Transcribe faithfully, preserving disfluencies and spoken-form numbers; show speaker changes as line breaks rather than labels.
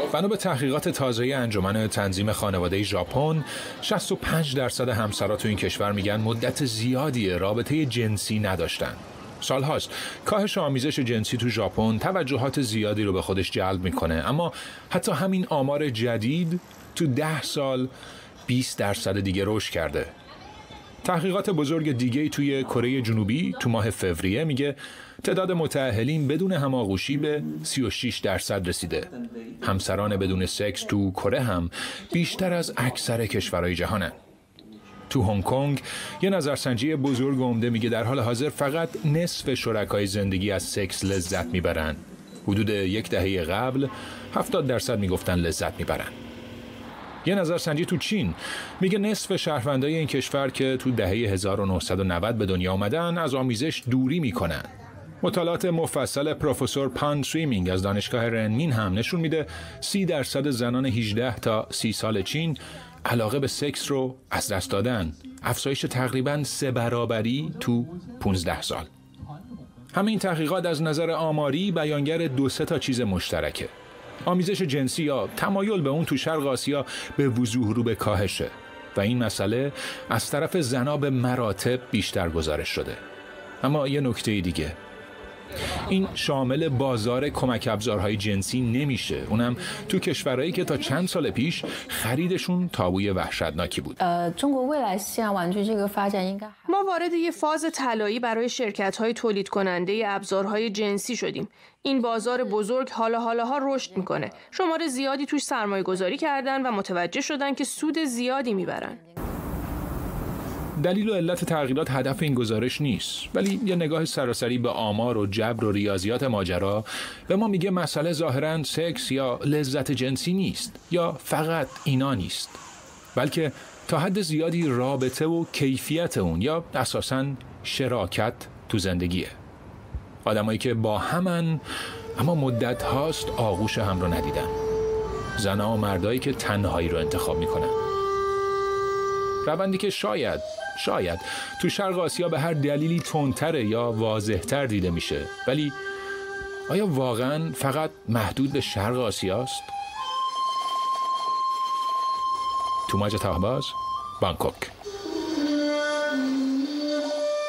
بنا به تحقیقات تازه انجمن تنظیم خانواده ژاپن، شصت و پنج درصد همسرها تو این کشور میگن مدت زیادی رابطه جنسی نداشتن. سالهاست کاهش آمیزش جنسی تو ژاپن توجهات زیادی رو به خودش جلب میکنه، اما حتی همین آمار جدید تو ده سال بیست درصد دیگه رشد کرده. تحقیقات بزرگ دیگه توی کره جنوبی تو ماه فوریه میگه تعداد متأهلین بدون هماغوشی به سی و شش درصد رسیده. همسران بدون سکس تو کره هم بیشتر از اکثر کشورهای جهانن. تو هنگ کنگ یه نظرسنجی بزرگ و عمده میگه در حال حاضر فقط نصف شرکای زندگی از سکس لذت میبرن. حدود یک دهه قبل هفتاد درصد میگفتن لذت میبرن. یه نظرسنجی تو چین میگه نصف شهروندای این کشور که تو دهه هزار و نهصد و نود به دنیا آمدن از آمیزش دوری میکنن. مطالعات مفصل پروفسور پان سویمینگ از دانشگاه رنمین هم نشون میده سی درصد زنان هجده تا سی سال چین علاقه به سکس رو از دست دادن. افزایش تقریباً سه برابری تو پانزده سال. همین تحقیقات از نظر آماری بیانگر دو سه تا چیز مشترکه. آمیزش جنسی یا تمایل به اون تو شرق آسیا به وضوح رو به کاهشه و این مسئله از طرف زنا به مراتب بیشتر گزارش شده. اما یه نکته دیگه، این شامل بازار کمک ابزارهای جنسی نمیشه، اونم تو کشورهایی که تا چند سال پیش خریدشون تابوی وحشتناکی بود.
ما وارد یه فاز طلایی برای شرکت‌های تولید کننده ابزارهای جنسی شدیم. این بازار بزرگ حالا حالاها رشد میکنه. شمار زیادی توش سرمایه گذاری کردن و متوجه شدن که سود زیادی میبرن.
دلیل و علت تغییرات هدف این گزارش نیست، ولی یه نگاه سراسری به آمار و جبر و ریاضیات ماجرا به ما میگه مسئله ظاهراً سکس یا لذت جنسی نیست یا فقط اینا نیست، بلکه تا حد زیادی رابطه و کیفیت اون یا اساساً شراکت تو زندگیه. آدمایی که با همن اما مدت هاست آغوش هم رو ندیدن. زنها و مردایی که تنهایی رو انتخاب میکنن. روندی که شاید شاید تو شرق آسیا به هر دلیلی تندتره یا واضح‌تر دیده میشه، ولی آیا واقعاً فقط محدود به شرق آسیاست؟ توماج تاهباز، بانکوک.